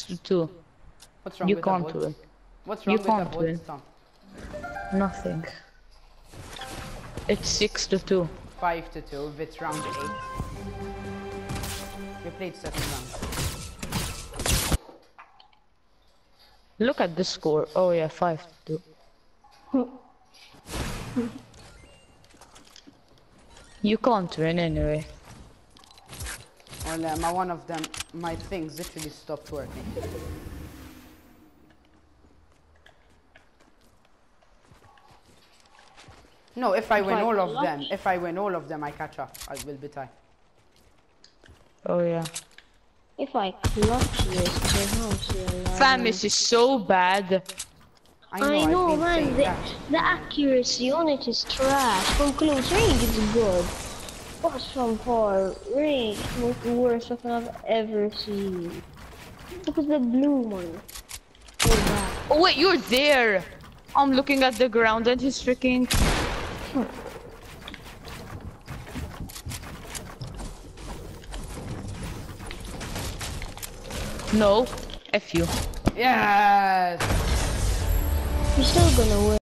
to 2. What's wrong You with can't the win. vote? What's wrong You with the can't vote, win. Tom? Nothing. It's 6 to 2. 5 to 2, if it's round 8. We played 7 rounds. Look at the score. Oh yeah, 5 to 2. You can't win anyway. Well, one of them, my things literally stopped working. No, if I win all of them, I catch up. I will be tied. Oh yeah. If I clutch this, then how shall I Fam, win? this is so bad. I I've know, been man. saying that. The accuracy on it is trash. From close range, it's good. But from far range, was the worst weapon I've ever seen. Look at the blue one. So bad. Oh wait, you're there. I'm looking at the ground and he's freaking. No, F you. Yes! You're still gonna win.